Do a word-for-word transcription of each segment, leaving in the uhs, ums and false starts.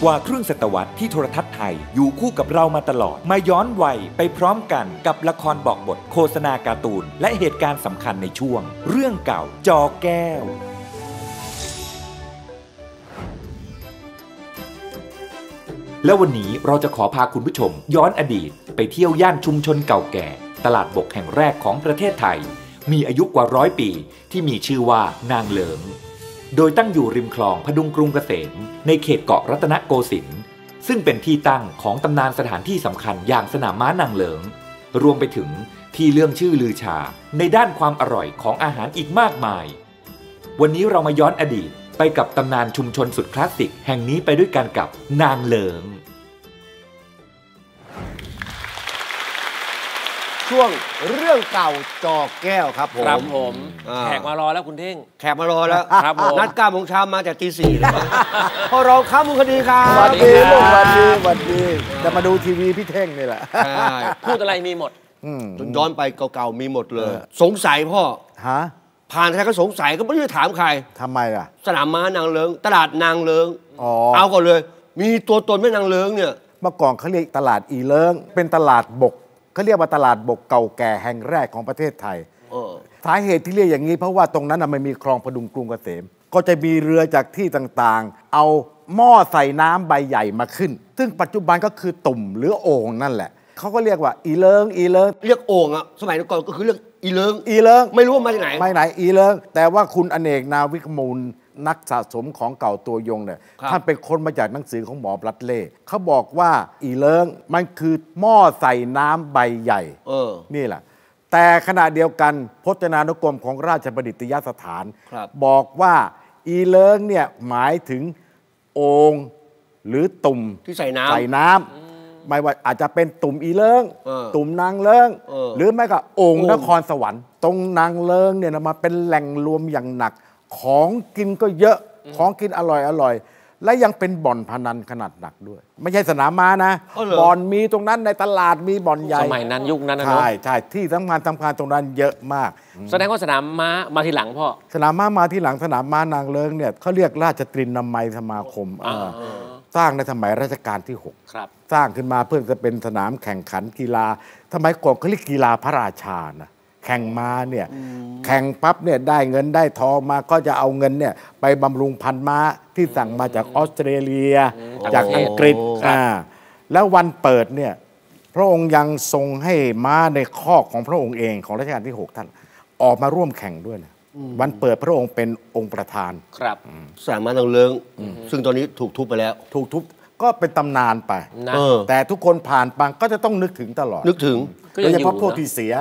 ว่าครึ่งศตวรรษที่โทรทัศน์ไทยอยู่คู่กับเรามาตลอดมาย้อนวัยไปพร้อมกันกับละครบอกบทโฆษณาการ์ตูนและเหตุการณ์สำคัญในช่วงเรื่องเก่าจอแก้วและวันนี้เราจะขอพาคุณผู้ชมย้อนอดีตไปเที่ยวย่านชุมชนเก่าแก่ตลาดบกแห่งแรกของประเทศไทยมีอายุกว่าร้อยปีที่มีชื่อว่านางเหลิงโดยตั้งอยู่ริมคลองพดุงกรุงเกษมในเขตเกาะรัตนโกสินทร์ซึ่งเป็นที่ตั้งของตำนานสถานที่สำคัญอย่างสนามม้านางเหลิงรวมไปถึงที่เรื่องชื่อลือชาในด้านความอร่อยของอาหารอีกมากมายวันนี้เรามาย้อนอดีตไปกับตำนานชุมชนสุดคลาสสิกแห่งนี้ไปด้วยกันกับนางเหลิงช่วงเรื่องเก่าจอแก้วครับผมครับผมแขกมารอแล้วคุณเท่งแขกมารอแล้วครับผมนัดเก้าโมงเช้ามาจากตีสี่เลยพอเราค้ามุขดีครับสวัสดีลูกสวัสดีสวัสดีจะมาดูทีวีพี่เท่งนี่แหละพูดอะไรมีหมดย้อนไปเก่าๆมีหมดเลยสงสัยพ่อฮะผ่านใครก็สงสัยก็ไม่รู้จะถามใครทำไมล่ะสนามม้านางเลิงตลาดนางเลิงเอาก่อนเลยมีตัวตนแม่นางเลิงเนี่ยเมื่อก่อนเขาเรียกตลาดอีเลิงเป็นตลาดบกเขาเรียกว่าตลาดบกเก่าแก่แห่งแรกของประเทศไทยสาเหตุที่เรียกอย่างนี้เพราะว่าตรงนั้นมันมีคลองพดุงกรุงเกษมก็จะมีเรือจากที่ต่างๆเอาหม้อใส่น้ำใบใหญ่มาขึ้นซึ่งปัจจุบันก็คือตุ่มหรือโอ่งนั่นแหละเขาก็เรียกว่าอีเลิงอีเลิงเรียกโอ่งอะสมัยก่อนก็คือเรียกอีเลิงอีเลิงไม่รู้ว่ามาจากไหนไม่ไหนอีเลิงแต่ว่าคุณอเนกนาวิกมูลนักสะสมของเก่าตัวยงเนี่ยท่านเป็นคนมาจากหนังสือของหมอบลัดเล่เขาบอกว่าอีเลิงมันคือหม้อใส่น้ำใบใหญ่เออนี่แหละแต่ขณะเดียวกันพจนานุกรมของราชบัณฑิตยสถานบอกว่าอีเลิงเนี่ยหมายถึงโอ่งหรือตุ่มที่ใส่น้ำใส่น้ำไม่ว่าอาจจะเป็นตุ่มอีเลิงตุ่มนางเลิงหรือไม่ก็โอ่งนครสวรรค์ตรงนางเลิงเนี่ยมาเป็นแหล่งรวมอย่างหนักของกินก็เยอะของกินอร่อยอร่อยและยังเป็นบ่อนพนันขนาดหนักด้วยไม่ใช่สนามม้านะบ่อนมีตรงนั้นในตลาดมีบ่อนใหญ่สมัยนั้นยุคนั้นนะใช่ใช่ที่สำคัญสำคัญตรงนั้นเยอะมากแสดงว่าสนามม้ามาทีหลังพ่อสนามม้ามาทีหลังสนามม้านางเลิงเนี่ยเขาเรียกราชตรีนามัยสมาคมสร้างในสมัยรัชกาลที่หกสร้างขึ้นมาเพื่อจะเป็นสนามแข่งขันกีฬาสมัยก่อนเขาเรียกกีฬาพระราชานะแข่งม้าเนี่ยแข่งปั๊บเนี่ยได้เงินได้ทองมาก็จะเอาเงินเนี่ยไปบำรุงพันธุ์ม้าที่สั่งมาจากออสเตรเลียจากอังกฤษอ่าแล้ววันเปิดเนี่ยพระองค์ยังทรงให้ม้าในคอกของพระองค์เองของรัชกาลที่หกท่านออกมาร่วมแข่งด้วยนะวันเปิดพระองค์เป็นองค์ประธานครับสนามม้านางเลิงซึ่งตอนนี้ถูกทุบไปแล้วถูกทุบก็เป็นตำนานไปแต่ทุกคนผ่านไปก็จะต้องนึกถึงตลอดนึกถึงโดยเฉพาะพวกที่เสีย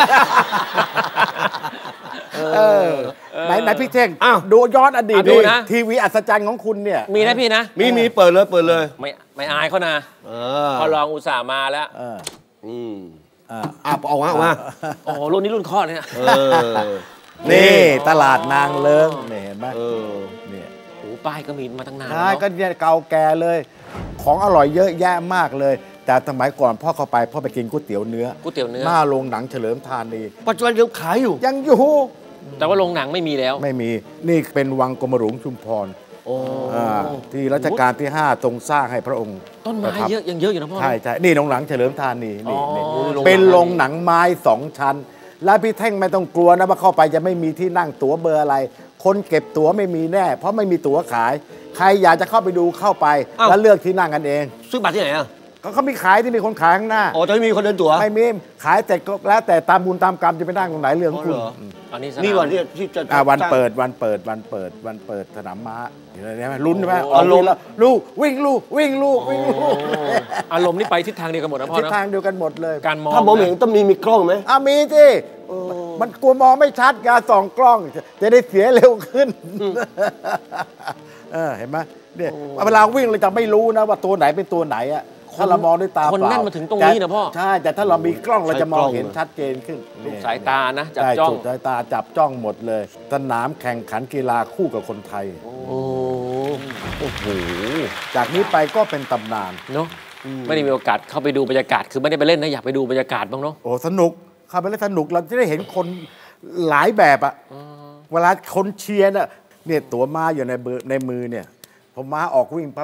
ไหนไหนพี่เท่งดูย้อนอดีตดูนะทีวีอัศจรรย์ของคุณเนี่ยมีนะพี่นะมีมีเปิดเลยเปิดเลยไม่ไม่อายเขานะพอลองอุตส่าห์มาแล้วอืมอ่าออกมาออกมาโอ้โหรุ่นนี้รุ่นข้อเนี่ยนี่ตลาดนางเลิงเนี่ยเห็นไหมเนี่ยโอ้ป้ายก็มีมาตั้งนานใช่ก็เนี่ยเก่าแก่เลยของอร่อยเยอะแยะมากเลยแต่สมัยก่อนพ่อเข้าไปพ่อไปกินก๋วยเตี๋ยวเนื้อก๋วยเตี๋ยวเนื้อหน้าโรงหนังเฉลิมธานีปัจจุบันยังขายอยู่ยังอยู่แต่ว่าโรงหนังไม่มีแล้วไม่มีนี่เป็นวังกรมหลวงชุมพรที่รัชกาลที่ห้าทรงสร้างให้พระองค์ต้นไม้เยอะยังเยอะอยู่นะพ่อใช่ใช่นี่โรงหนังเฉลิมธานีนี่เป็นโรงหนังไม้สองชั้นแล้วพี่แท่งไม่ต้องกลัวนะว่าเข้าไปจะไม่มีที่นั่งตั๋วเบอร์อะไรคนเก็บตั๋วไม่มีแน่เพราะไม่มีตั๋วขายใครอยากจะเข้าไปดูเข้าไปแล้วเลือกที่นั่งกันเองซื้อบัตรที่ไหนอ่ะเขามีขายที่มีคนขายข้างหน้าอ๋อจะไม่มีคนเดินตั๋วไม่มีขายแต่ก็แล้วแต่ตามบุญตามกรรมจะไปนั่งตรงไหนเรื่องคุณนี่วันที่ที่จะวันเปิดวันเปิดวันเปิดวันเปิดสนามม้าเห็นไหมลุ้นใช่ไหมอารมณ์ลูกวิ่งลูกวิ่งลูกวิ่งลูกอารมณ์นี่ไปทิศทางเดียวกันหมดนะพ่อทิศทางเดียวกันหมดเลยการมองถ้ามองเห็นต้องมีมีกล้องไหมอ่ะมีสิมันกลัวมองไม่ชัดยาส่องกล้องจะได้เสียเร็วขึ้นเออเห็นไหมเนี่ยเวลาวิ่งเราจะไม่รู้นะว่าตัวไหนเป็นตัวไหนอ่ะถ้าเรามองด้วยตาเปล่าคนแน่นมาถึงตรงนี้นะพ่อใช่แต่ถ้าเรามีกล้องเราจะมองเห็นชัดเจนขึ้นสายตานะจับจ้องสายตาจับจ้องหมดเลยสนามแข่งขันกีฬาคู่กับคนไทยโอ้โหจากนี้ไปก็เป็นตำนานเนาะไม่ได้มีโอกาสเข้าไปดูบรรยากาศคือไม่ได้ไปเล่นนะอยากไปดูบรรยากาศบ้างเนาะโอ้สนุกเข้าไปเล่นสนุกเราจะได้เห็นคนหลายแบบอะเวลาคนเชียร์น่ะเนี่ยตัวม้าอยู่ในในมือเนี่ยพอม้าออกวิ่งปั๊บ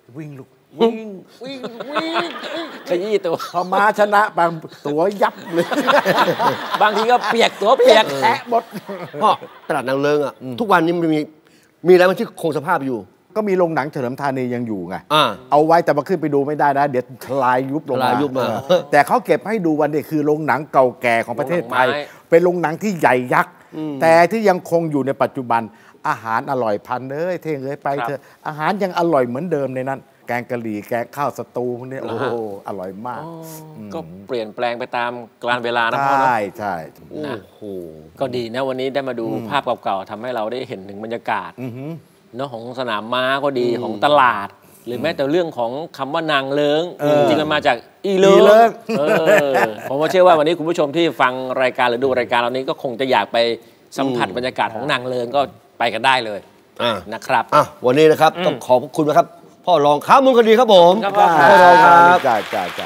วิ่งลูกวิ่งวิ่งวิ่งขยี้ตัวพอม้าชนะบางตัวยับเลยบางทีก็เปียกตัวเปียกแอะหมดพ่อตลาดนางเลิ้งอ่ะทุกวันนี้มันมีมีอะไรมันที่คงสภาพอยู่ก็มีโรงหนังเฉลิมธานียังอยู่ไงอ่าเอาไว้แต่มาขึ้นไปดูไม่ได้นะ เดี๋ยวทลายยุบลงทลายยุบมาเออแต่เขาเก็บให้ดูวันนี้คือโรงหนังเก่าแก่ของประเทศไทยโรงหนังไม้เป็นโรงหนังที่ใหญ่ยักษ์แต่ที่ยังคงอยู่ในปัจจุบันอาหารอร่อยพันเอ้ยเท่งเอ้ยไปเถอะอาหารยังอร่อยเหมือนเดิมในนั้น แกงกะหรี่แกงข้าวสตูพวกนี้โอ้โหอร่อยมากก็เปลี่ยนแปลงไปตามกาลเวลานะพ่อใช่เนาะใช่โอ้โหก็ดีนะวันนี้ได้มาดูภาพเก่าๆทำให้เราได้เห็นถึงบรรยากาศเนาะของสนามม้าก็ดีของตลาด หรือแม้แต่เรื่องของคำว่านางเลิ้งจริงๆมันมาจากอีเลิ้งเออผมว่าเชื่อว่าวันนี้คุณผู้ชมที่ฟังรายการหรือดูรายการเรานี้ก็คงจะอยากไปสัมผัสบรรยากาศของนางเลิ้งก็ไปกันได้เลยอ่านะครับอ่ะวันนี้นะครับต้องขอบคุณนะครับพ่อรองค้ามูลคดีครับผมครับพ่อพ่อรองครับจ้าจ้าจ้า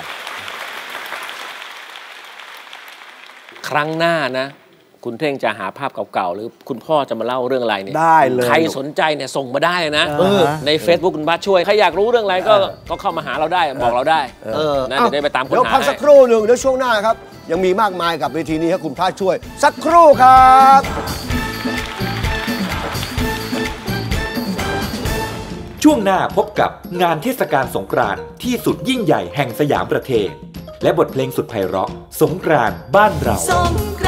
ครั้งหน้านะ คุณเท่งจะหาภาพเก่าๆหรือคุณพ่อจะมาเล่าเรื่องอะไรเนี่ยได้เลยใครสนใจเนี่ยส่งมาได้เลยนะเออใน Facebook คุณบ้าช่วยใครอยากรู้เรื่องอะไรก็ก็เข้ามาหาเราได้บอกเราได้เออนะเดี๋ยวได้ไปตามค้นเดี๋ยวหาพักสักให้ครู่หนึ่งเดี๋ยวช่วงหน้าครับ ยังมีมากมายกับเวทีนี้ครับคุณพระช่วย สักครู่ครับช่วงหน้าพบกับงานเทศกาลสงกรานต์ที่สุดยิ่งใหญ่แห่งสยามประเทศ และบทเพลงสุดไพเราะสงกรานต์บ้านเราสงก